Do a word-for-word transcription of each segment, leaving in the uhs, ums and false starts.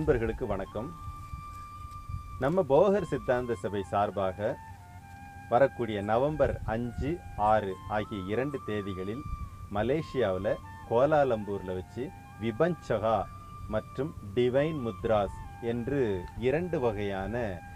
நண்பர்களுக்கு வணக்கம். நம்ம போகர் சித்தாந்த சபை சார்பாக வரக்கூடிய நவம்பர் அஞ்சு ஆறு ஆகிய இரண்டு தேதிகளில் மலேசியாவில் கோலாலம்பூரில் வச்சு விபஞ்சகா மற்றும் டிவைன் முத்ராஸ் என்று இரண்டு வகையான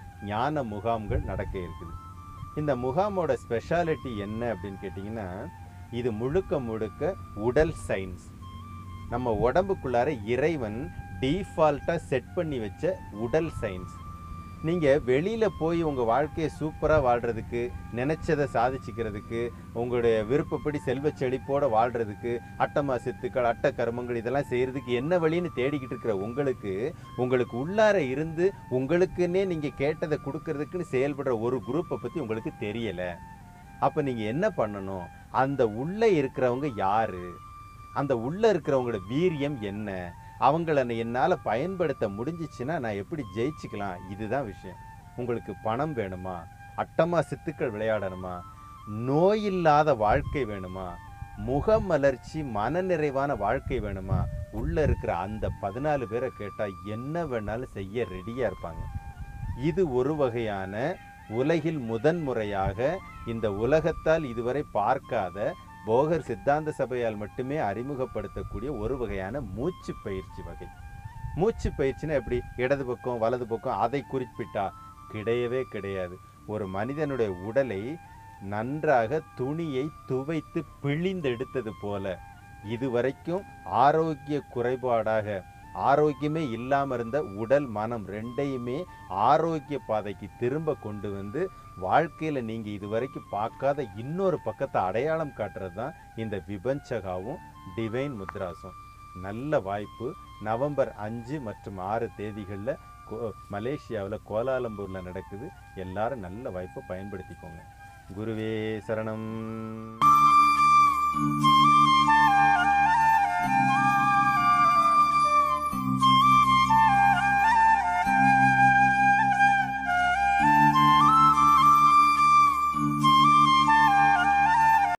ஞான முகாம்கள் நடக்க இருக்குது. இந்த முகாமோட ஸ்பெஷாலிட்டி என்ன அப்படின்னு கேட்டிங்கன்னா, இது முழுக்க முழுக்க உடல் சயின்ஸ். நம்ம உடம்புக்குள்ளார இறைவன் டீஃபால்ட்டாக செட் பண்ணி வச்ச உடல் சயின்ஸ். நீங்கள் வெளியில் போய் உங்கள் வாழ்க்கையை சூப்பராக வாழ்கிறதுக்கு, நினச்சதை சாதிச்சுக்கிறதுக்கு, உங்களுடைய விருப்பப்படி செல்வ செழிப்போடு வாழ்கிறதுக்கு, அட்டமா சித்துக்கள் அட்ட கர்மங்கள் இதெல்லாம் செய்கிறதுக்கு என்ன வழின்னு தேடிக்கிட்டு இருக்கிற உங்களுக்கு, உங்களுக்கு உள்ளார இருந்து உங்களுக்குன்னே நீங்கள் கேட்டதை கொடுக்கறதுக்குன்னு செயல்படுற ஒரு குரூப்பை பற்றி உங்களுக்கு தெரியலை. அப்போ நீங்கள் என்ன பண்ணணும்? அந்த உள்ளே இருக்கிறவங்க யார், அந்த உள்ளே இருக்கிறவங்களோட வீரியம் என்ன, அவங்கள என்னால் பயன்படுத்த முடிஞ்சிச்சுன்னா நான் எப்படி ஜெயிச்சுக்கலாம், இதுதான் விஷயம். உங்களுக்கு பணம் வேணுமா, அட்டமா சித்துக்கள் விளையாடணுமா, நோயில்லாத வாழ்க்கை வேணுமா, முகமலர்ச்சி மனநிறைவான வாழ்க்கை வேணுமா, உள்ளே இருக்கிற அந்த பதினாலு பேரை கேட்டால் என்ன வேணாலும் செய்ய ரெடியாக இருப்பாங்க. இது ஒரு வகையான உலகில் முதன்முறையாக இந்த உலகத்தால் இதுவரை பார்க்காத போகர் சித்தாந்த சபையால் மட்டுமே அறிமுகப்படுத்தக்கூடிய ஒரு வகையான மூச்சு பயிற்சி வகை. மூச்சு பயிற்சினா எப்படி? இடது பக்கம் வலது பக்கம் அதை குறிப்பிட்டா கிடையவே கிடையாது. ஒரு மனிதனுடைய உடலை நன்றாக துணியை துவைத்து பிழிந்தெடுத்தது போல இதுவரைக்கும் ஆரோக்கிய குறைபாடாக ஆரோக்கியமே இல்லாமல் இருந்த உடல் மனம் ரெண்டையுமே ஆரோக்கிய பாதைக்கு திரும்ப கொண்டு வந்து வாழ்க்கையில் நீங்கள் இதுவரைக்கும் பார்க்காத இன்னொரு பக்கத்தை அடையாளம் காட்டுறது தான் இந்த விபஞ்சகாவும் டிவைன் முத்ராஸும். நல்ல வாய்ப்பு. நவம்பர் அஞ்சு மற்றும் ஆறு தேதிகளில் மலேசியாவில் கோலாலம்பூரில் நடக்குது. எல்லாரும் நல்ல வாய்ப்பை பயன்படுத்திக்கோங்க. குருவே சரணம்.